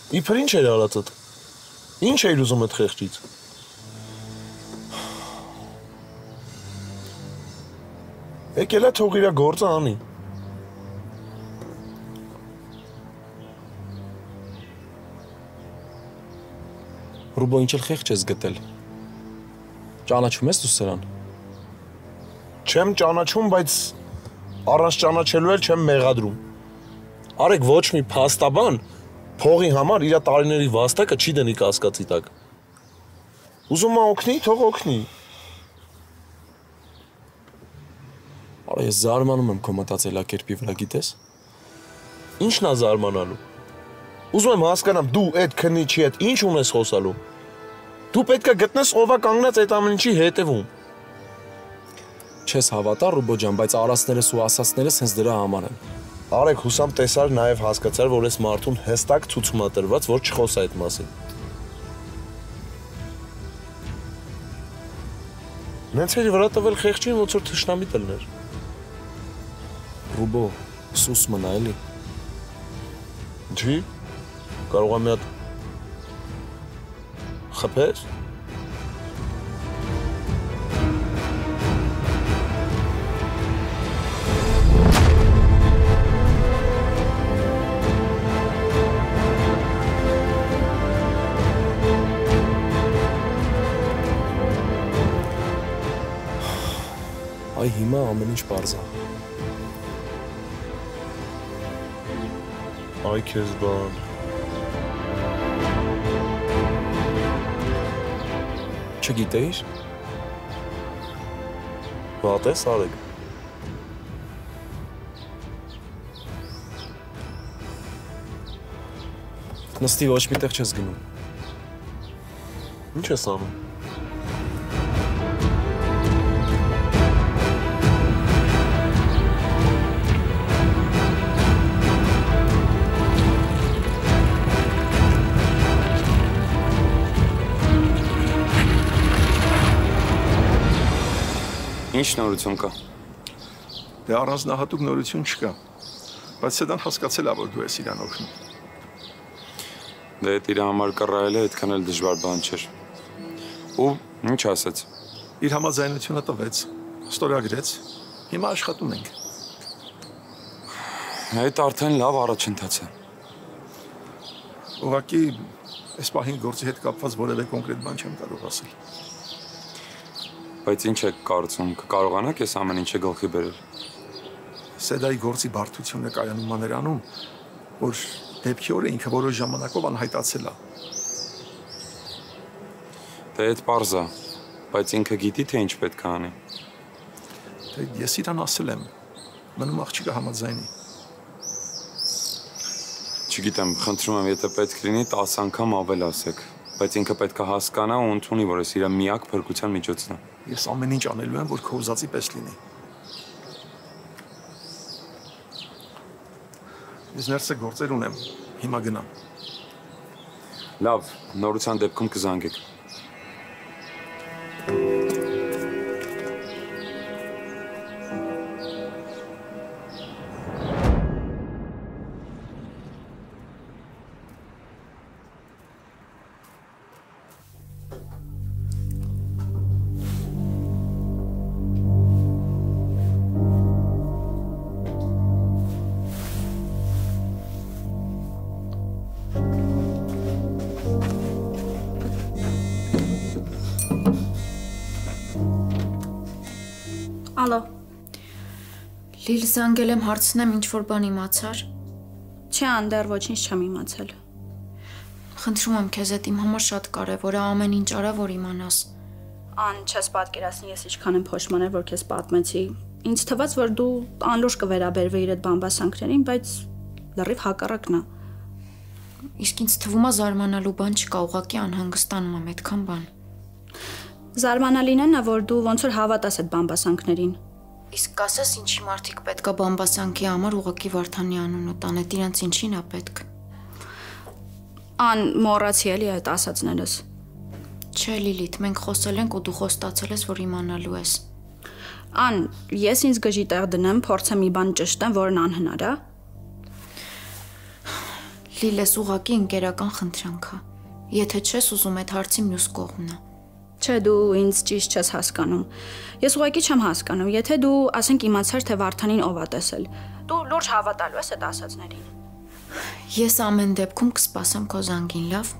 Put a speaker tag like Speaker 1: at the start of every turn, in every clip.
Speaker 1: Իբր ինչ էր արածդ։ Ինչ էր ուզում այդ խեղճից։ Եկել է թող իր գործը անի։
Speaker 2: Ռուբո, ինչ էլ խեղճ ես գտել։ Ճանաչում ես դու սրան։
Speaker 1: Չեմ ճանաչում, բայց առանց ճանաչելու էլ չեմ մեղադրում։ Արեք ոչ մի փաստաբան փողի համար իր տարիների վաստակը չի դնի կասկածի տակ։ Ուզում է օգնի, թող օգնի։
Speaker 2: Արա ես զարմանում եմ քո մտածելակերպի վրա, գիտես։
Speaker 1: Ինչն է զարմանալու։ Ուզում եմ հասկանամ դու այդ քննիչի հետ ինչ ունես խոսալու։ Դու պետք է գտնես ով է կանգնած այդ ամեն ինչի հետևում։
Speaker 2: Չես հավատա, Ռուբո ջան, բայց արածներս ու ասածներս հենց դրա համար են։
Speaker 1: Արեք հուսամ տեսար նաև հասկացար, որ այս մարդուն հստակ ցույցում է տրված, որ չխոսա այդ մասին։ Նենց էր վրա տվել խեղճին, ոնց որ թշնամի տլներ։
Speaker 2: Ռուբո, սուս մնա էլի։
Speaker 1: Չի։ Կարող եմ մի հատ խփես։
Speaker 2: Այ հիմա ամեն ինչ պարզ է։
Speaker 1: Այ քեզ բան։
Speaker 2: Չգիտեիր։
Speaker 1: Վատես արեք։
Speaker 2: Նստի ոչ միտեղ չես գնում։
Speaker 1: Ինչ ես անում։
Speaker 3: Ինչ նորություն կա։
Speaker 4: Դե առանձնահատուկ նորություն չկա, բայց Սեդան հասկացել է, որ դու ես իրան օգնում։
Speaker 3: Դե այդ իր համար կռայելը այդքան էլ դժվար բան չէր։ Ու ինչ ասեց։
Speaker 4: Իր համաձայնությունը տվեց, ստորագրեց, հիմա աշխատում ենք։
Speaker 3: Այդ արդեն լավ առաջընթաց է։
Speaker 4: Ուղղակի այս պահին գործի հետ կապված որևէ կոնկրետ բան չեմ կարող ասել։
Speaker 3: Բայց ինչ եք կարծում, կկարողանաք ես ամեն ինչը գլխի բերել։
Speaker 4: Սեդայի գործի բարդությունը կայանում է նրանում, որ դեպքի օրը ինքը որոշ ժամանակով անհայտացել է։
Speaker 3: Դե այդ պարզ է, բայց ինքը գիտի, թե ինչ պետք է անի։
Speaker 4: Դե ես իրան ասել եմ, մնում աղջիկը համաձայնի։
Speaker 3: Չգիտեմ, խնդրում եմ, եթե պետք լինի 10 անգամ ավել ասեք, բայց ինքը պետք է հասկանա ու ընդունի, որ ես իր միակ փրկության միջոցն է։
Speaker 4: Ես ամեն ինչ անելու եմ, որ քո ուզածի պես լինի։ Ես ներսը գործեր ունեմ, հիմա գնամ։
Speaker 3: Լավ, նորության դեպքում կզանգեք։
Speaker 5: Ալո։ Լիլ զանգել եմ հարցնեմ ինչ-որ բան իմացար։
Speaker 6: Չէ, անդեռ ոչինչ չեմ իմացել։
Speaker 5: Խնդրում եմ քեզ այդ իմ համար շատ կարևոր է ամեն ինչ արա, որ իմանաս։
Speaker 6: Ան, չես պատկերացնի ես ինչքան եմ փոշմանել, որ քեզ պատմեցի։ Ինձ թվաց, որ դու անլուրջ կվերաբերվեիր այդ բամբասանքներին, բայց լրիվ հակառակն է։
Speaker 5: Իսկ ինձ թվում է զարմանալու բան չկա, ուղղակի անհանգստանում եմ այդքան բան։
Speaker 6: Զարմանալին է, որ դու ոնց որ հավատաս այդ բամբասանքներին։
Speaker 5: Իսկ ասես ինչի մարդիկ պետքա բամբասանքի համար ուղղակի Վարդանի անունը տանետ, իրանց ինչին է պետք։
Speaker 6: Ան մոռացի էլի այդ ասածներս։
Speaker 5: Չէ, Լիլիթ, մենք խոսել ենք ու դու խոստացել ես, որ իմանալու ես։
Speaker 6: Ան, ես ինձ գժի տեղ դնեմ, փորձեմ մի բան ճշտեմ, որն անհնար է։
Speaker 5: Լիլես ուղակի ընկերական խնդրանք է։ Եթե չես ուզում այդ հարցի մյուս կողմն է։
Speaker 6: Չէ, դու ինձ ճիշտ չես հասկանում։ Ես ուղղակի չեմ հասկանում, եթե դու ասենք իմացար, թե Վարդանին ով է տեսել։ Դու լուրջ հավատալու ես այդ ասածներին։
Speaker 5: Ես ամեն դեպքում կսպասեմ քո զանգին, լավ։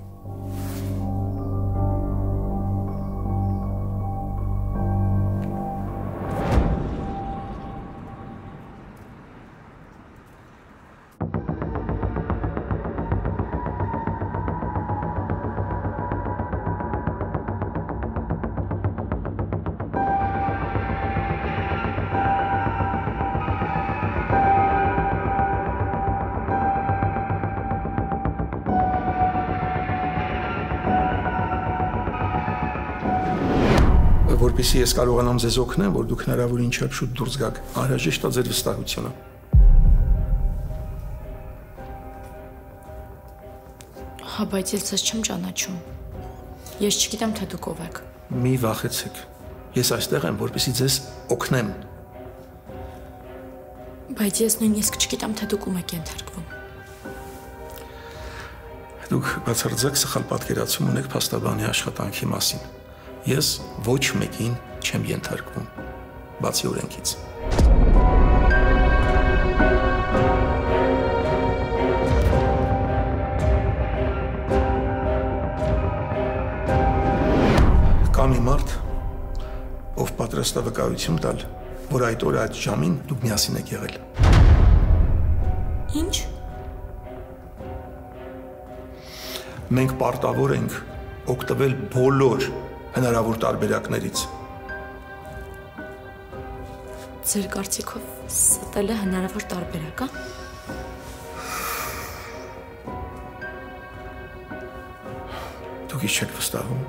Speaker 4: Որպեսզի ես կարողանամ ձեզ օգնեմ, որ դուք հնարավոր ինչեւ շուտ դուրս գաք, անհրաժեշտ է ձեր վստահությունը։
Speaker 5: Հա, բայց ես ձեզ չեմ ճանաչում։ Ես չգիտեմ, թե դուք ով եք։
Speaker 4: Մի վախեցեք։ Ես այստեղ եմ, որպեսզի ձեզ օգնեմ։
Speaker 5: Բայց ես նույնիսկ չգիտեմ, թե դուք ում եք ենթարկվում։
Speaker 4: Դուք բացարձակ սխալ պատկերացում ունեք փաստաբանի աշխատանքի մասին։ Ես ոչ մեկին չեմ ենթարկվում, բացի օրենքից։ Կա մի մարդ, ով պատրաստ է վկայություն տալ, որ այդ օրը այդ ժամին դուք միասին եք եղել։
Speaker 5: Ինչ։
Speaker 4: Մենք պարտավոր ենք օգտվել բոլոր հնարավոր տարբերակներից։
Speaker 5: Ձեր կարծիքով ստելը հնարավոր տարբերակ է։
Speaker 4: Դուք ի՞նչ եք վստահում։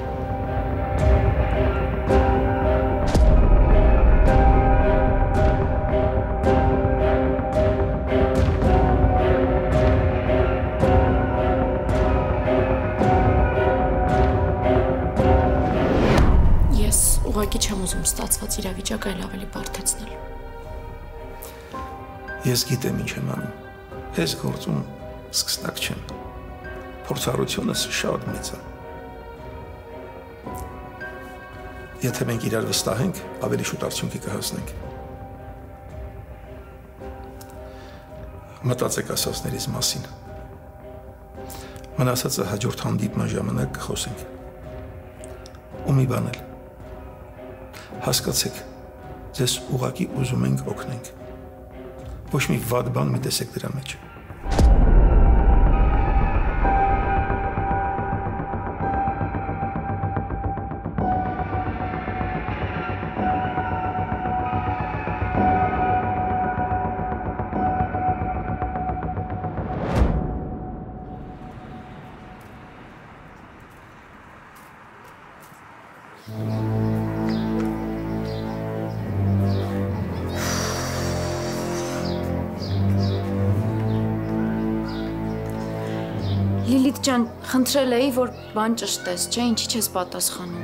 Speaker 5: Ուղղակի չեմ ուզում ստացված իրավիճակը այլ ավելի բարդացնել։
Speaker 4: Ես գիտեմ ինչ եմ անում։ Ես գործում սկսնակ չեմ։ Փորձառությունս շատ մեծ է։ Եթե մենք իրար վստահենք, ավելի շուտ արդյունքի կհասնենք։ Մտածեք ասածներից մասին։ Մնացածը հաջորդ հանդիպման ժամանակ կխոսենք։ Ու մի բան էլ։ Հասկացեք, ձեզ ուղղակի ուզում ենք օգնենք։ Ոչ մի վատ բան մի տեսեք դրա մեջ։
Speaker 5: Լիլիթ ջան, խնդրել էի, որ բան ճշտես, չէ, ինչի չես պատասխանում։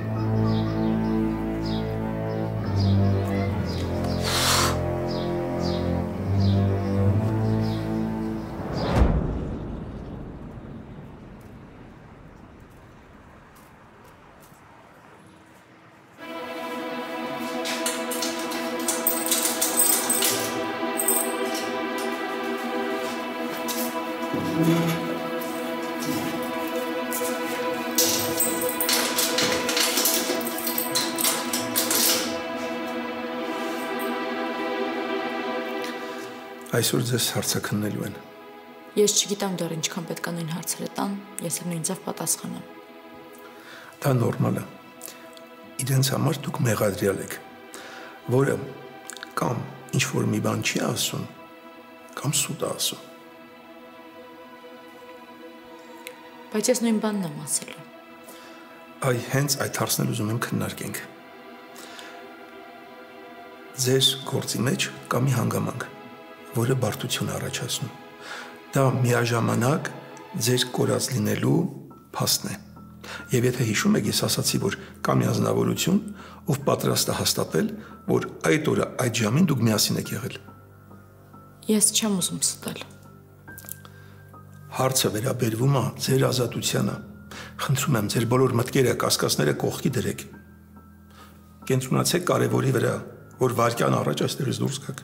Speaker 5: Այսօր ձեզ հարցաքննելու են։ Ես չգիտեմ դեռ ինչքան պետք է նույն հարցերը տան, ես էլ նույն ձև պատասխանեմ։
Speaker 4: Դա նորմալ է։ Իրենց համար դուք մեղադրյալ եք, որը կամ ինչ-որ մի բան չի ասում, կամ սուտ է ասում։
Speaker 5: Բայց ես նույն բանն եմ ասել։
Speaker 4: Այ հենց այդ հարցն էլ ուզում եմ քննարկենք։ Ձեր գործի մեջ կա մի հանգամանք, որը բարդություն առաջացնում։ Դա միաժամանակ ձեր կորած լինելու փաստն է։ Եվ եթե հիշում եք, ես ասացի, որ կա մի ազնվորություն, ով պատրաստ է հաստատել, որ այդ օրը այդ ժամին դուք միասին եք եղել։
Speaker 5: Ես չեմ ուզում ստել։
Speaker 4: Հարցը վերաբերվում է ձեր ազատությանը։ Խնդրում եմ, ձեր բոլոր մտքերը, կասկածները կողքի դրեք։ Կենտրոնացեք կարևորի վրա, որ վարկյան առաջ այստեղից դուրս գաք։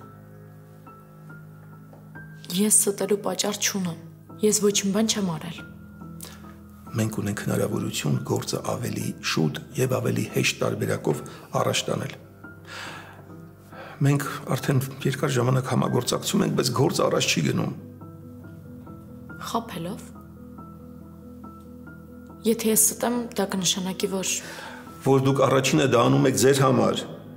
Speaker 5: Ես ստելու պատճառ չունեմ։ Ես ոչինչ բան չեմ արել։
Speaker 4: Մենք ունենք հնարավորություն գործը ավելի շուտ եւ ավելի հեշտ տարբերակով առաջ տանել։ Մենք արդեն երկար ժամանակ համագործակցում ենք, բայց գործը առաջ չի գնում։
Speaker 5: Խաբելով։ Եթե ես ստեմ, դա կնշանակի,
Speaker 4: որ դուք առաջինը դա անում եք ձեր համար։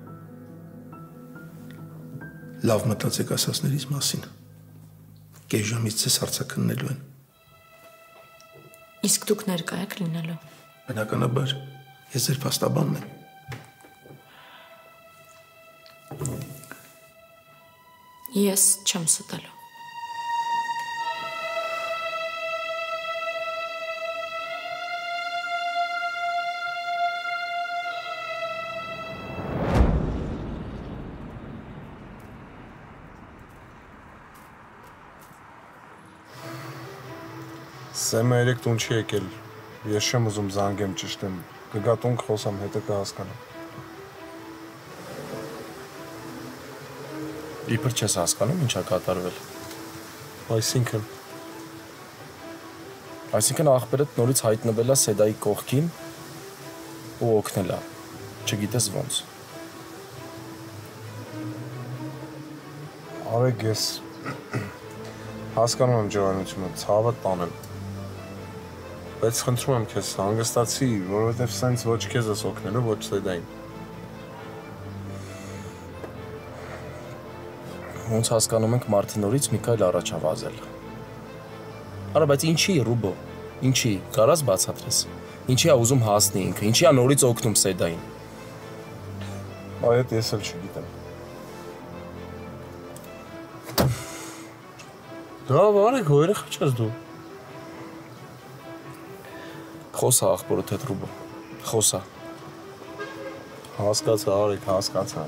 Speaker 4: Լավ մտածեք ասածներից մասին։ Կես ժամից ձեզ հարցաքննելու են։
Speaker 5: Իսկ դուք ներկա եք լինելու։
Speaker 4: Բնականաբար, ես ձեր փաստաբանն եմ։
Speaker 5: Ես չեմ ստելու։
Speaker 1: Սեմը երեք տուն չի եկել, ես չեմ ուզում զանգեմ ճշտեմ, կգա տուն կխոսամ, հետը կհասկանամ։
Speaker 2: Իբր չես հասկանում ինչա կատարվել։ Այսինքն աղբերդ նորից հայտնվել է Սեդայի կողքին ու օգնել է, չգիտես ոնց։
Speaker 1: Արեգ, ես հասկանում եմ ջորանությունը, ցավը տանեմ։ Բայց խնդրում եմ քեզ հանգստացի, որովհետև սենց ոչ քեզ ես օգնելու, ոչ Սեդային։
Speaker 2: Ոնց հասկանում ենք մարդը նորից մի քայլ առաջ ա վազել։ Արա, բայց ինչի, Ռուբո, ինչի, կարաս բացատրես։ Ինչի ա ուզում հասնի ինքը, ինչի ա նորից օգնում Սեդային։
Speaker 1: Այդ ես էլ չգիտեմ։ Լավ, արեք, երեխա չես դու։
Speaker 2: Խոսա աղբորդ հետ, Ռուբո, խոսա։
Speaker 1: Հասկացա, արեք, հասկացա։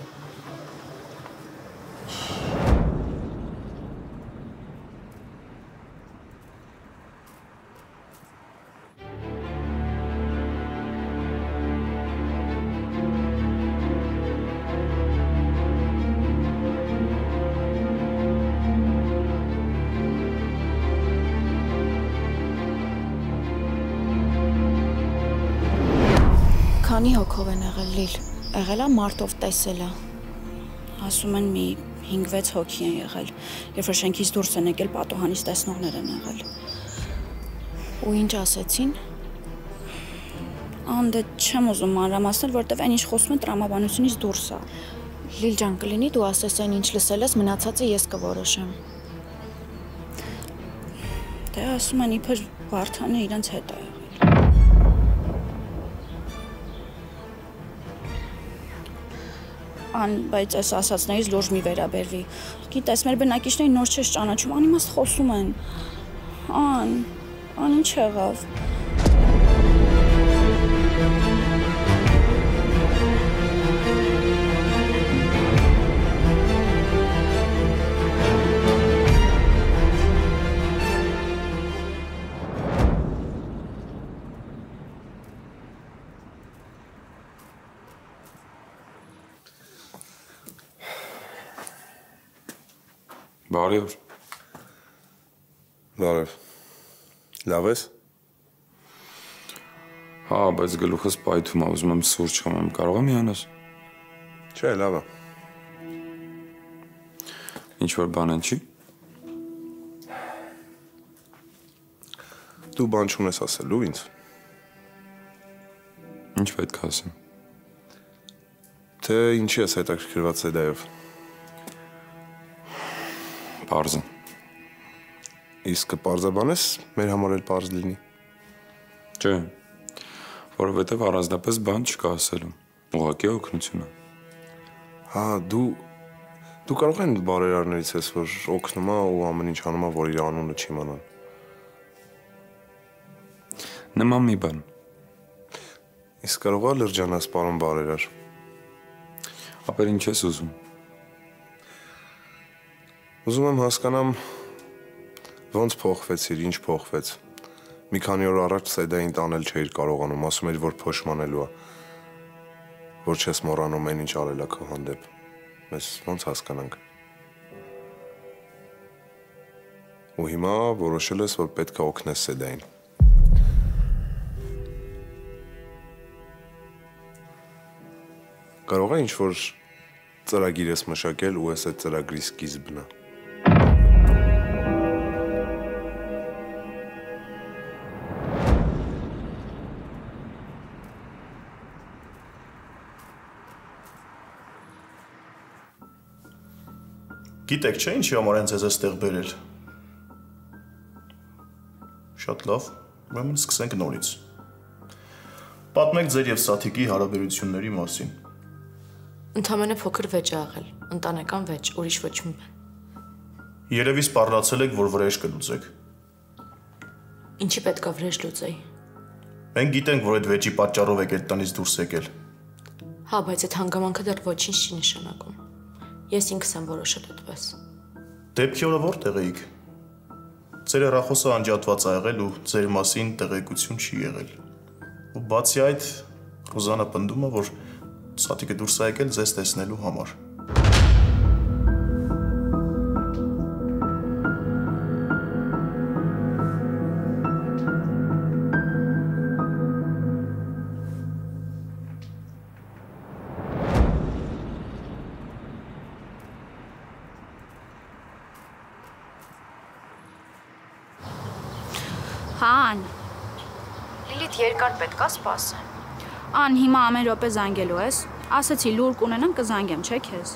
Speaker 6: Քանի հոգով են եղել Լիլ, եղել է մարտով տեսել է։ Ասում են մի 5-6 հոգի են եղել, երբ որ շենքից դուրս են եկել, պատուհանից տեսնողներ են եղել։ Ու ինչ ասեցին։ Անդե չեմ ուզում մանրամասնել, որտեվ այն ինչ խոսում են տրամաբանությունից դուրս է։ Լիլ ջան, կլինի դու ասես այն ինչ լսել ես, մնացածը ես կորոշեմ։ Դե ասում են իբր Վարդանը իրենց հետ է եղել։ Բայց այս ասածներից լուրջ մի վերաբերվի։ Գիտես, մեր բնակիչներին նոր չես ճանաչում, անիմաստ խոսում են։ Ան ինչ եղավ։
Speaker 3: Բարի օր։
Speaker 1: Բարև։ Լավ ես։
Speaker 3: Հա, բայց գլուխս պայթում է, ուզում եմ սուրճ խմեմ, կարող եմ իանաս։
Speaker 1: Չէ, լավ է։
Speaker 3: Ինչ-որ բան են չի։
Speaker 1: Դու բան չունես ասելու ինձ։
Speaker 3: Ինչ պետք է ասեմ։
Speaker 1: Թե ինչի ես հետաքրքրված Սեդայով։
Speaker 3: Պարզը։
Speaker 1: Իսկ կպարզաբանես, մեր համար էլ պարզ լինի։
Speaker 3: Չէ, որովհետև առանձնապես բան չկա ասելու, ուղղակի օգնությունը։
Speaker 1: Հա, դու կարող են բարերարներից ես, որ օգնում է ու ամեն ինչ անում է, որ իր անունը չիմանան։
Speaker 3: Նման մի բան։
Speaker 1: Իսկ կարող է լրջանաս, պարոն բարերար։
Speaker 3: Ապեր ինչ ես ուզում։
Speaker 1: Ուզում եմ հասկանամ
Speaker 7: Ոնց փոխվեցիր, ինչ փոխվեց։ Մի քանի օր առաջ Սեդային տանել չէիր կարողանում, ասում էր, որ փոշմանելու է, որ չես մոռանում այն ինչ արել է քո հանդեպ։ Mēs ոնց հասկանանք։ Ու հիմա որոշել ես, որ պետք է օգնես Սեդային։ Կարող է ինչ-որ ծրագիր ես մշակել ու ես այդ ծրագրի սկիզբն է։
Speaker 8: Գիտեք, չէ՞ ինչի համար են ձեզ այստեղ բերել։ Շատ լավ, ուրեմն սկսենք նորից։ Պատմեք ձեր եւ Սաթիկի հարաբերությունների մասին։
Speaker 5: Ընդամենը փոքր վեճ ա եղել, ընտանեկան վեճ, ուրիշ ոչ մի բան։
Speaker 8: Երևի սպառնացել եք, որ վրեժ կլուծեք։
Speaker 5: Ինչի պետք է վրեժ լուծեի։
Speaker 8: Մենք գիտենք, որ այդ վեճի պատճառով եք այդ տնից դուրս եկել։
Speaker 5: Հա, բայց այդ հանգամանքը դեռ ոչինչ չի նշանակում։ Ես ինքս եմ որոշել այդպես։
Speaker 8: Դեպքի օրը որտեղ էիք։ Ձեր հեռախոսը անջատված ա եղել ու ձեր մասին տեղեկություն չի եղել։ Ու բացի այդ, Ռուզանը պնդում է, որ Սաթիկը դուրս է եկել ձեզ տեսնելու համար։
Speaker 6: Հան։
Speaker 9: Լիլիթ երկար պետք է սպասեմ։
Speaker 6: Ան, հիմա ամեն րոպե զանգելու ես։ Ասացի լուր կունենամ կզանգեմ, չէ՞ քեզ։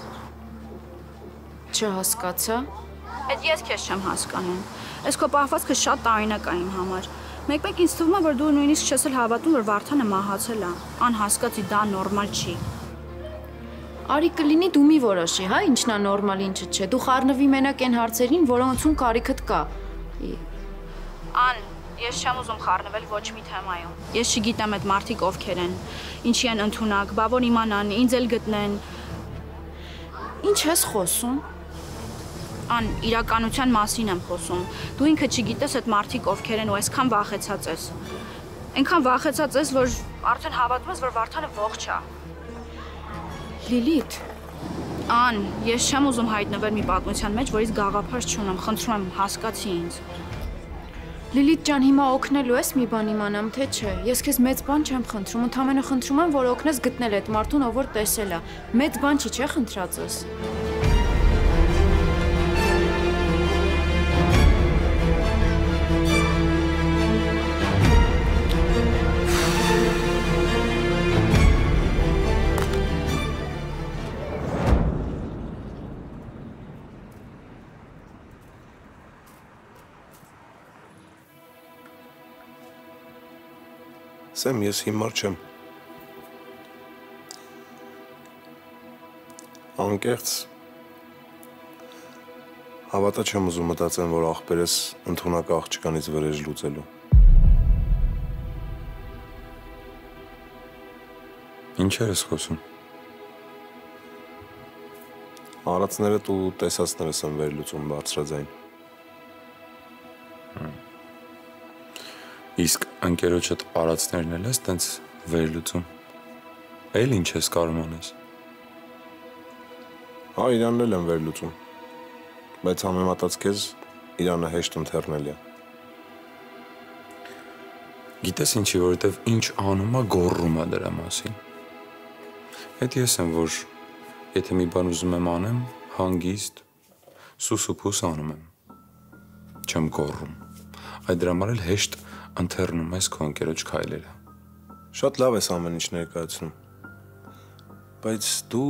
Speaker 9: Չհասկացա։
Speaker 6: Այդ ես քեզ չեմ հասկանում։ Այս քո պահվածքը շատ տարօրինակ է իմ համար։ Մեկ-մեկ ինձ թվում է, որ դու նույնիսկ չես էլ հավատում, որ Վարդանը մահացել է։ Ան, հասկացի, դա նորմալ չի։
Speaker 9: Արի կլինի դու մի որոշի, հա, ինչն է նորմալ, ինչը չէ։ Դու խառնվի մենակ այն հարցերին, որոնցում կարիքդ կա։
Speaker 6: Ան, ես չեմ ուզում խառնվել ոչ մի թեմայում։ Ես չգիտեմ այդ մարդիկ ովքեր են, ինչի են ընդունակ, բա որ իմանան, ինձ էլ գտնեն։
Speaker 9: Ինչ ես խոսում։
Speaker 6: Ան, իրականության մասին եմ խոսում։ Դու ինքը չգիտես այդ մարդիկ ովքեր են ու այսքան վախեցած ես։ Այնքան վախեցած ես, որ արդեն հավատում ես, որ Վարդանը ողջ է։
Speaker 9: Լիլիթ։
Speaker 6: Ան, ես չեմ ուզում հայտնվել մի պատմության մեջ, որից գաղափար չունեմ, խնդրում եմ, հասկացի ինձ։
Speaker 9: Լիլիթ ջան, հիմա օգնելու ես մի բան իմանամ, թե չէ։ Ես քեզ մեծ բան չեմ խնդրում, ընդամենը խնդրում եմ, որ օգնես գտնել այդ մարդուն, ով որ տեսել է։ Մեծ բան չի, չէ՞ խնդրածս։
Speaker 7: Սեմ, ես հիմար չեմ։ Անկեղծ հավատա չեմ ուզում մտածեմ, որ ախպեր ես ընդունակ աղջկանից վրեժ լուծելու։
Speaker 3: Ինչեր ես խոսում։
Speaker 7: Արածներդ ու տեսածներս եմ վերլուծում բարձրաձայն։
Speaker 3: Իսկ ընկերոջդ արածներն էլ ես տենց վերլուծում։ Էլ ինչ ես կարում անես։
Speaker 7: Հա, իրանն էլ եմ վերլուծում, բայց համեմատած քեզ իրանը հեշտ ընթեռնել է։
Speaker 3: Գիտես ինչի, որովհետև ինչ անում է, գոռում է դրա մասին։ Այդ ես եմ, որ եթե մի բան ուզում եմ անեմ, հանգիստ, սուսուփուս անում եմ։ Չեմ գոռում։ Այդ դրա համար էլ հեշտ ընթեռնում ես քո ընկերոջ քայլերը։
Speaker 7: Շատ լավ ես ամեն ինչ ներկայացնում։ Բայց դու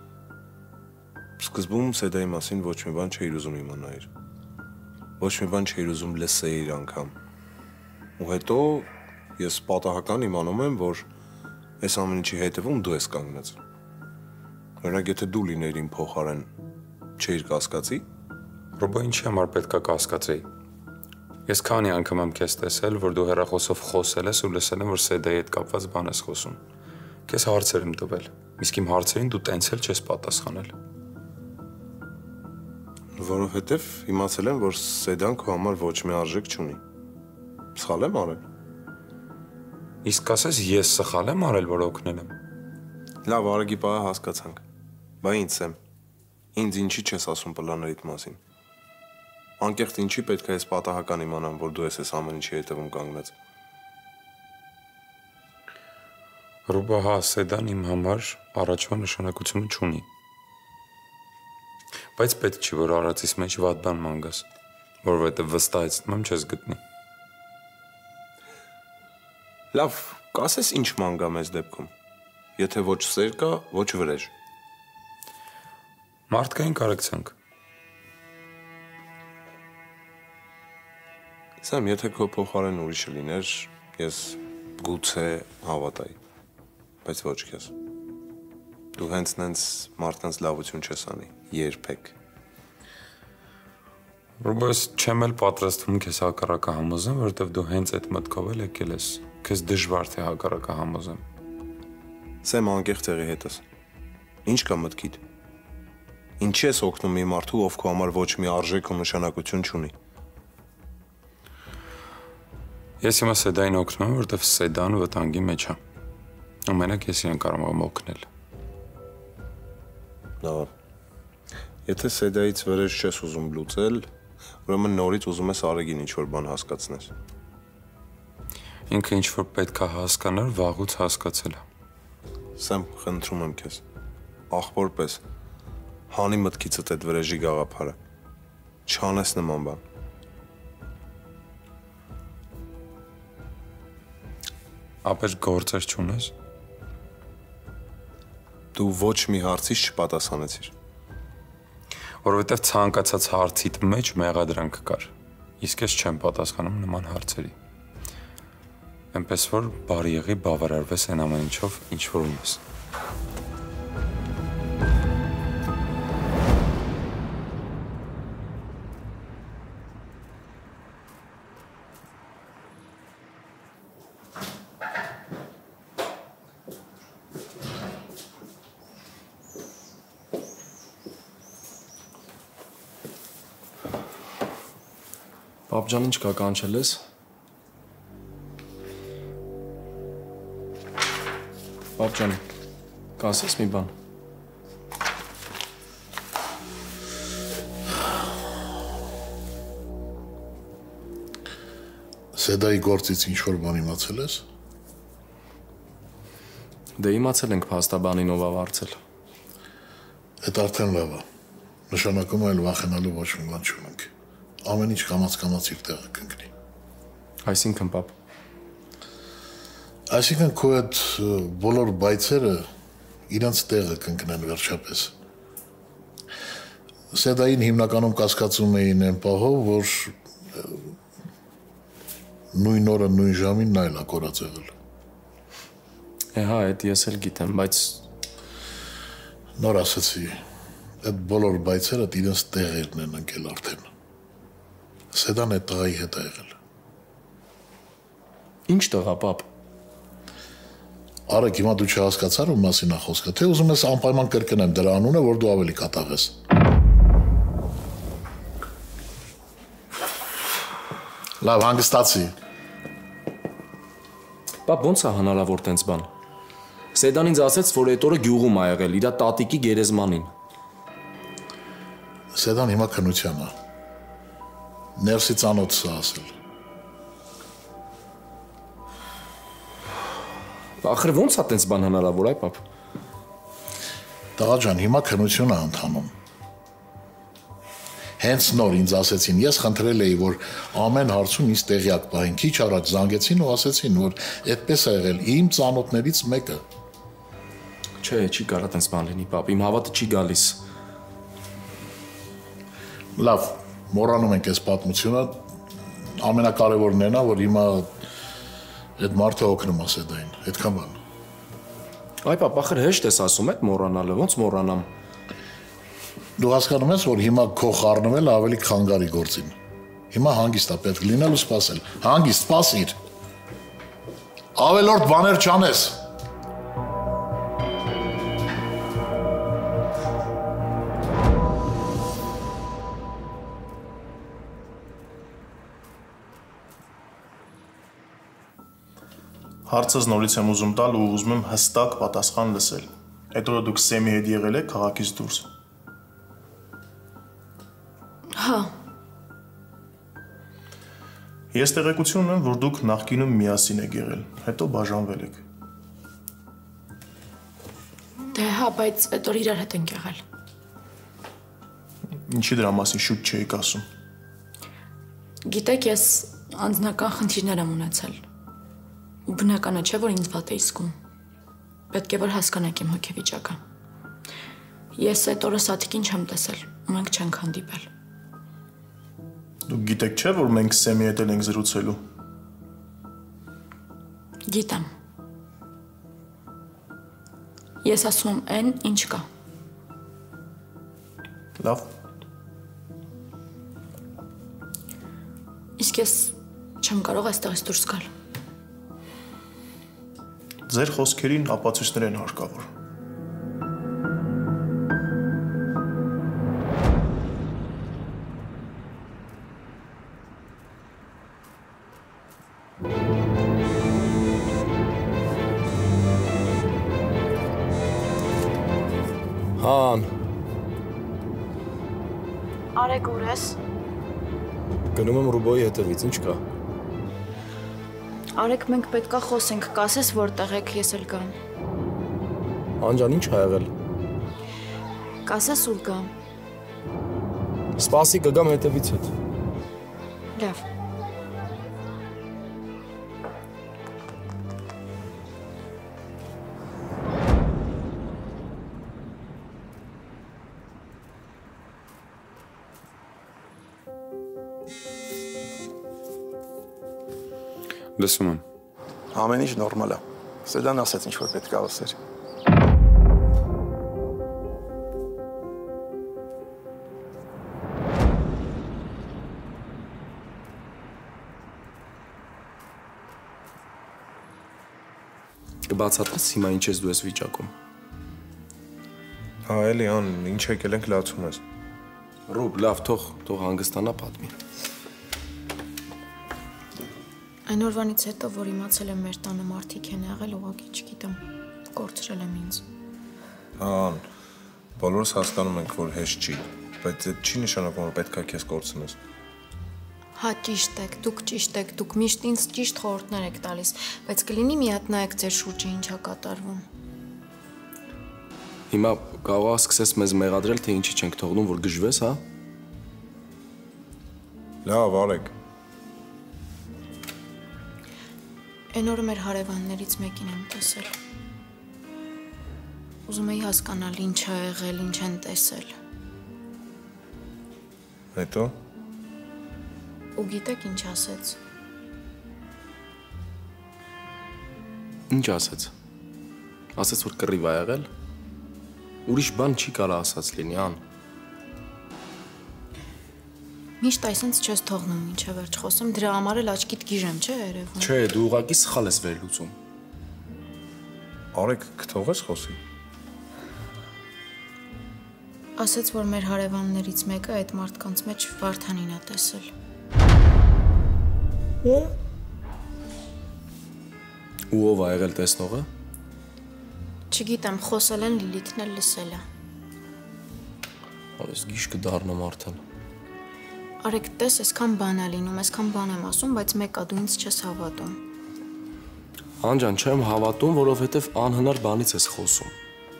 Speaker 7: սկզբում Սեդայի մասին ոչ մի բան չէիր ուզում իմանալ։ Ոչ մի բան չէիր ուզում լսեիր անգամ։ Ու հետո ես պատահական իմանում եմ, որ այս ամեն ինչի հետևում դու ես կանգնած։ Օրինակ, եթե դու լինեիր իմ փոխարեն, չէիր կասկածի։
Speaker 3: Ռոբո, ինչի համար պետք է կասկածեի։ Ես քանի անգամ եմ քեզ տեսել, որ դու հեռախոսով խոսել ես ու լսել եմ, որ Սեդայի հետ կապված բան ես խոսում։ Քեզ հարցեր եմ տվել, իսկ իմ հարցերին դու տենց էլ չես պատասխանել։
Speaker 7: Որովհետև իմացել եմ, որ Սեդան քո համար ոչ մի արժեք չունի։ Սխալ եմ արել։
Speaker 3: Իսկ ասես ես սխալ եմ արել, որ օգնել եմ։
Speaker 7: Լավ, Արագի պահը հասկացանք։ Բա ինձ եմ։ Ինձ ինչի չես ասում պլաններիդ մասին։ Անկեղծ ինչի պետք է ես պատահական իմանամ, որ դու ես ամեն ինչի հետևում կանգնած։
Speaker 3: Ռուբա, հա, Սեդան իմ համար առաջվա նշանակությունը չունի։ Բայց պետք չի, որ արածիս մեջ վատ բան ման գաս, որովհետև վստահեցնում եմ չես գտնի։
Speaker 7: Լավ, կասես ինչ ման գա մեզ դեպքում։ Եթե ոչ սեր կա, ոչ վրեժ։
Speaker 3: Մարդկային կարեկցանք։
Speaker 7: Սամ, եթե քո փոխարեն ուրիշը լիներ, ես գուցե հավատայի, բայց ոչ քեզ։ Դու հենց նենց մարդկանց լավություն չես անի, երբեք։
Speaker 3: Ռուբես, չեմ էլ պատրաստվում քեզ հակառակը համոզեմ, որովհետև դու հենց այդ մտքով էլ եկել ես։ Քեզ դժվար թե հակառակը համոզեմ։
Speaker 7: Սեմ, անկեղծ եղի հետս։ Ինչ կա մտքիդ։ Ինչի ես օգնում մի մարդու, ով քո համար ոչ մի արժեք ու նշանակություն չունի։
Speaker 3: Ես հիմա Սեդային օգնում եմ, որովհետև Սեդան վտանգի մեջ է։ Ամենակ ես իրեն կարող եմ օգնել։
Speaker 7: Լավ։ Եթե Սեդայից վրեժ չես ուզում լուծել, ուրեմն նորից ուզում ես Արեգին ինչ-որ բան հասկացնես։
Speaker 3: Ինքը ինչ-որ պետք է հասկանար, վաղուց հասկացել է։
Speaker 7: Սեմ, խնդրում եմ քեզ, ախպոր պես, հանի մտքիցդ այդ վրեժի գաղափարը, չանես նման բան։
Speaker 3: Ապեր գործեր չունես։
Speaker 7: Դու ոչ մի հարցից չպատասխանեցիր։
Speaker 3: Որովհետև ցանկացած հարցիդ մեջ մեղադրանք կար։ Իսկ ես չեմ պատասխանում նման հարցերի։ Էնպես որ բարի եղի բավարարվես այն ամեն ինչով, ինչ որ ունես։
Speaker 2: Պապ ջան, ինչ կա կանչել ես։ Պապ ջան, կասես մի բան։
Speaker 10: Սեդայի գործից ինչ-որ բան իմացել ես։
Speaker 2: Դե իմացել ենք փաստաբանին ով ավարձել։
Speaker 10: Այդ արդեն լավ է։ Նշանակում է այլ վախենալու ոչ մի բան չունենք։ Ամեն ինչ կամաց իր տեղը կընկնի։
Speaker 2: Այսինքն, պապ։
Speaker 10: Այսինքն քո այդ բոլոր բայցերը իրենց տեղը կընկնեն վերջապես։ Սեդային հիմնականում կասկածում էին այն պահով, որ նույն օրը, նույն ժամին նա էլ է կորած եղել։
Speaker 2: Հա, այդ ես էլ գիտեմ, բայց
Speaker 10: նոր ասացի, այդ բոլոր բայցերը իրենց տեղերն են ընկել արդեն։ Սեդան այդ տղայի հետ է եղել։
Speaker 2: Ինչ տղա, պապ։
Speaker 10: Արեք, հիմա դու չհասկացար ում մասին է խոսքը, թե ուզում ես անպայման կրկնեմ դրա անունը, որ դու ավելի կատաղես։ Լավ, հանգստացի։
Speaker 2: Պապ, ոնց է հնարավոր տենց բան։ Սեդան ինձ ասեց, որ այդ օրը գյուղում է եղել, իր տատիկի գերեզմանին։
Speaker 10: Սեդան հիմա քնության է։ Ներսի ծանոթս է ասել։
Speaker 2: Ախր ոնց է տենց բան հնարավոր, այ պապ։
Speaker 10: Տղա ջան, հիմա քնություն է ընթանում։ Հենց նոր ինձ ասեցին, ես խնդրել էի, որ ամեն հարցում ինձ տեղյակ պահեն, քիչ առաջ զանգեցին ու ասեցին, որ այդպես է եղել իմ ծանոթներից մեկը։
Speaker 2: Չէ, չի կարա տենց բան լինի, պապ, իմ հավատը չի գալիս։
Speaker 10: Լավ, մոռանում ենք այս պատմությունը, ամենակարևորն այն է, որ հիմա այդ մարդը օգնում է Սեդային, այդքան բան։
Speaker 2: Այ պապ, ախր հեշտ ես ասում, այդ մոռանալը, ոնց մոռանամ։
Speaker 10: Դու հասկանում ես, որ հիմա քո խառնվելը ավելի խանգարի գործին։ Հիմա հանգիստ է պետք լինել ու սպասել։ Հանգիստ, սպասիր։ Ավելորդ բաներ չանես։
Speaker 8: Հարցս նորից եմ ուզում տալ ու ուզում եմ հստակ պատասխան լսել։ Այդ օրը դուք Սեմի հետ եղել եք քաղաքից դուրս։
Speaker 5: Հա։
Speaker 8: Ես տեղեկություն ունեմ, որ դուք նախկինում միասին եք եղել, հետո բաժանվել եք։
Speaker 5: Դե հա, բայց այդ օր իրար հետ ենք եղել։
Speaker 8: Ինչի դրա մասին շուտ չէիք ասում։
Speaker 5: Գիտեք, ես անձնական խնդիրներ եմ ունեցել։ Ու բնական է, չէ, որ ինձ վատ էի զգում։ Պետք է որ հասկանաք իմ հոգեվիճակը։ Ես այդ օրը Սաթիկին չեմ տեսել, մենք չենք հանդիպել։
Speaker 8: Դուք գիտեք, չէ, որ մենք Սեմի հետ ենք զրուցելու։
Speaker 5: Գիտեմ։ Ես ասում եմ այն, ինչ կա։
Speaker 8: Լավ։
Speaker 5: Իսկ ես չեմ կարող այստեղից դուրս գալ։
Speaker 8: Ձեր խոսքերին ապացույցներ են հարկավոր։
Speaker 2: Հան։
Speaker 9: Արեգ ուր ես։
Speaker 2: Գնում եմ Ռուբոյի հետևից, ինչ կա։
Speaker 9: Արեգ, մենք պետքա խոսենք, կասես որտեղ եք, ես էլ գամ։
Speaker 2: Անջան, ինչ ա եղել։
Speaker 9: Կասես ու գամ։
Speaker 2: Սպասի, կգամ հետևից հետ։
Speaker 9: Լավ։
Speaker 3: Լսում եմ։
Speaker 4: Ամեն ինչ նորմալ է։ Սեդան ասաց ինչ որ պետք է ասեր։
Speaker 2: Կբացատրես հիմա ինչ ես դու ես վիճակում։
Speaker 7: Հա, էլի ան, ինչ եկել ենք լացում ես։
Speaker 2: Ռուբ, լավ, թող հանգստանա պատմի։
Speaker 9: Այն օրվանից հետո, որ իմացել եմ մեր տանը մարդիկ են եղել, ուղղակի չգիտեմ, կորցրել եմ ինձ։
Speaker 7: Ան, բոլորս հասկանում ենք, որ հեշտ չի, բայց այդ չի նշանակում, որ պետք է քեզ կորցնես։
Speaker 9: Հա, ճիշտ եք, դուք միշտ ինձ ճիշտ խորհուրդներ եք տալիս, բայց կլինի մի հատ նայեք ձեր շուրջը ինչ է կատարվում։
Speaker 2: Հիմա կարող ես սկսես մեզ մեղադրել, թե ինչի չենք թողնում, որ գժվես, հա։
Speaker 7: Լավ, արեք։
Speaker 9: Այն օրը մեր հարևաններից մեկին եմ տեսել։ Ուզում էի հասկանալ ինչ ա եղել, ինչ են տեսել։
Speaker 7: Հետո։
Speaker 9: Ու գիտեք ինչ ասեց։
Speaker 2: Ինչ ասեց։ Ասեց, որ կռիվ ա եղել։ Ուրիշ բան չի կարա ասած լինի, ան։
Speaker 9: Միշտ այսենց չես թողնում ինչը վերջ խոսում, դրա համար էլ աչքիդ գիժեմ, չէ երևում։
Speaker 2: Չէ, դու ուղղակի սխալ ես վերլուծում։
Speaker 7: Արեք, կթողես խոսի։
Speaker 9: Ասեց, որ մեր հարևաններից մեկը այդ մարդկանց մեջ Վարդանին ա տեսել։
Speaker 2: Ու ով ա եղել տեսնողը։
Speaker 9: Չգիտեմ, խոսել են Լիլիթն էլ լսել է։
Speaker 2: Այս գիշ կդառնամ արդեն։
Speaker 9: Արեք, տես, այսքան բան ա լինում, այսքան բան եմ ասում, բայց մեկա դու ինձ չես հավատում։
Speaker 2: Անջան, չեմ հավատում, որովհետև անհնար բանից ես խոսում։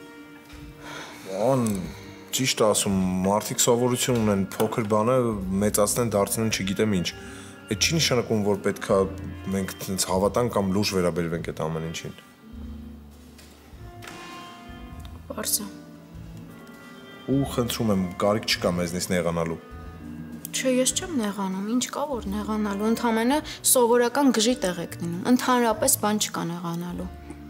Speaker 7: Ան, ճիշտ ասում, մարդիկ սովորություն ունեն փոքր բանը մեծացնեն, դարձնեն չգիտեմ ինչ։ Այդ չի նշանակում, որ պետքա մենք ցենց հավատանք կամ լուրջ վերաբերվենք այդ ամեն ինչին։
Speaker 9: Պարզ է։
Speaker 7: Ու խնդրում եմ, կարիք չկա մեզնից նեղանալու։
Speaker 9: Չէ, ես չեմ նեղանում, ինչ կա որ նեղանալու, ընդհանրապես սովորական գժի տեղ եք դնում, ընդհանրապես բան չկա նեղանալու։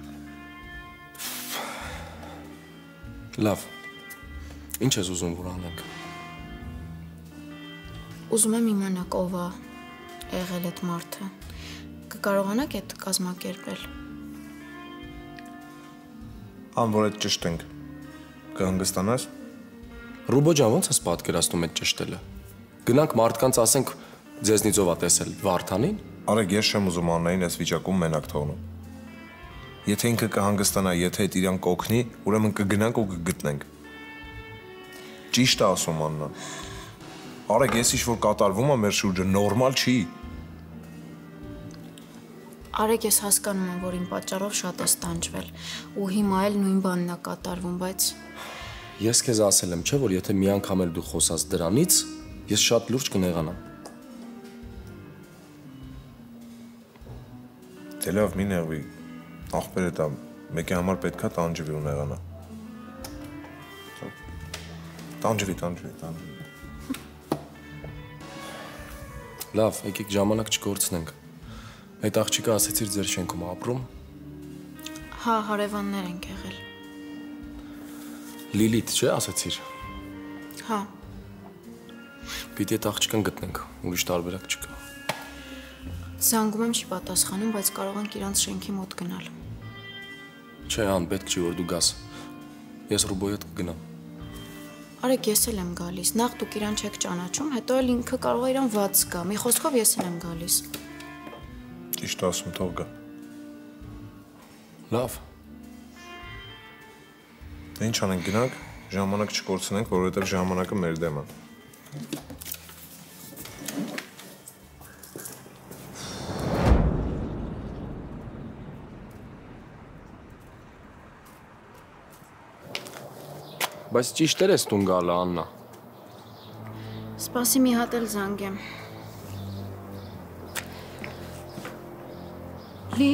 Speaker 2: Լավ։ Ինչ ես ուզում որ անենք։
Speaker 9: Ուզում եմ իմանալ ով է եղել այդ մարդը։ Կկարողանաք այդ կազմակերպել։
Speaker 7: Ան, որ այդ ճշտ ենք։ Կհանգստանաս։
Speaker 2: Ռուբո ջան, ո՞նց ես պատկերացնում այդ ճշտելը։ Գնանք մարդկանց ասենք ձեզնից ով է տեսել Վարդանին։
Speaker 7: Արեք, ես չեմ ուզում Աննային այս վիճակում մենակ թողնում։ Եթե ինքը կհանգստանա, եթե այդ իրան կօգնի, ուրեմն կգնանք ու կգտնենք։ Ճիշտ է ասում Աննան։ Արեք, ես ինչ-որ կատարվում է մեր շուրջը, նորմալ չի։
Speaker 5: Արեք, ես հասկանում եմ, որ իմ պատճառով շատ ես տանջվել, ու հիմա էլ նույն բանն է կատարվում, բայց
Speaker 2: Ես քեզ ասել եմ, չէ՞ որ եթե մի անգամ էլ դու խոսած դրանից, ես շատ լուրջ կնեղանամ։
Speaker 7: Դե լավ, մի նեղվի։ Ախպերը դա մեկի համար պետքա տանջվի ու նեղանա։ Տանջվի։
Speaker 2: Լավ, եկեք ժամանակ չկորցնենք։ Այդ աղջիկը ասեցիր ձեր շենքում ապրում։
Speaker 5: հա, հարևաններ ենք եղել։
Speaker 2: Լիլիթ, չէ՞ ասեցիր։
Speaker 5: Հա,
Speaker 2: Պիտի այդ աղջիկան գտնենք, ուրիշ տարբերակ չկա։
Speaker 5: զանգում եմ չի պատասխանում, բայց կարող ենք իրանց շենքի մոտ գնալ։
Speaker 2: Չէ, ան, պետք չի որ դու գաս։ Ես Ռուբոյի հետ կգնամ։
Speaker 5: Արեք, ես էլ եմ գալիս։ Նախ դուք իրան չեք ճանաչում, հետո էլ ինքը կարող է իրան ված զգա։ Մի խոսքով ես էլ եմ գալիս։
Speaker 7: Ճիշտ ասում, թող գա։
Speaker 2: Լավ։
Speaker 7: Դե ինչ անենք, գնանք, ժամանակ չկորցնենք, որովհետև ժամանակը մեր դեմ է։
Speaker 2: Բայց ճիշտեր ես տուն գալը, Աննա։
Speaker 5: Սպասի մի հատ էլ զանգեմ։ Լի։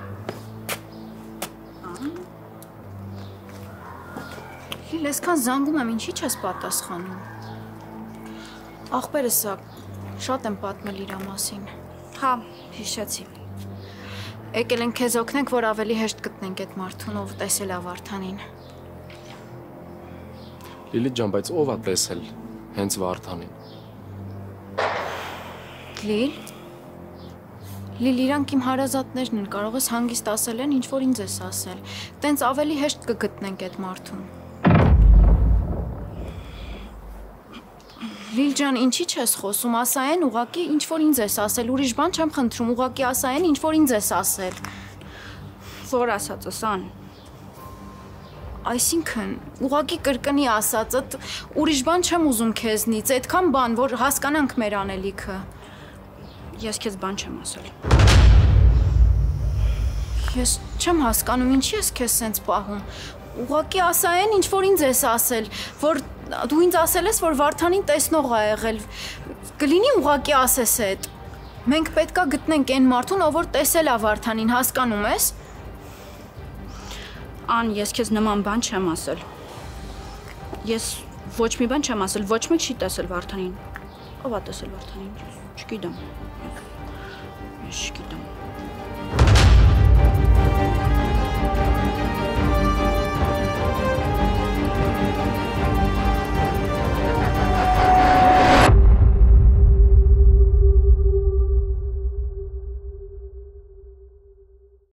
Speaker 5: Լիլ, այսքան զանգում եմ, ինչի՞ չես պատասխանում։ Ախպերս սա, շատ եմ պատմել իրա մասին։
Speaker 6: Հա, հիշեցի։
Speaker 5: Եկել ենք քեզ օգնենք, որ ավելի հեշտ գտնենք այդ մարդուն, ով տեսել է Վարդանին։
Speaker 2: Լիլիթ ջան, բայց ով է տեսել հենց Վարդանին։
Speaker 5: Լիլ։ Լիլ, իրանք իմ հարազատներն են, կարող ես հանգիստ ասել են, ինչ որ ինձ ես ասել։ Տենց ավելի հեշտ կգտնենք այդ մարդուն։ Լիլ ջան, ինչի՞ չես խոսում, ասա են ուղակի ինչ որ ինձ ես ասել, ուրիշ բան չեմ խնդրում, ուղակի ասա են ինչ որ ինձ ես ասել։
Speaker 6: Որ ասածս ան։
Speaker 5: Այսինքն, ուղակի կրկնի ասածդ, ուրիշ բան չեմ ուզում քեզնից, այդքան բան, որ հասկանանք մեր անելիքը։
Speaker 6: Ես քեզ բան չեմ ասել։
Speaker 5: Ես չեմ հասկանում, ինչի ես քեզ սենց պահում։ Ուղղակի ասա են, ինչ որ ինձ ես ասել, որ դու ինձ ասել ես, որ Վարդանին տեսնող ա եղել։ Կլինի ուղղակի ասես այդ։ Մենք պետքա գտնենք այն մարդուն, ով որ տեսել ա Վարդանին, հասկանում ես։
Speaker 6: Ան, ես քեզ նման բան չեմ ասել։ Ես ոչ մի բան չեմ ասել, ոչ մեկ չի տեսել Վարդանին։ Ո՞վ է տեսել Վարդանին։ Չգիտեմ։ Ես չգիտեմ։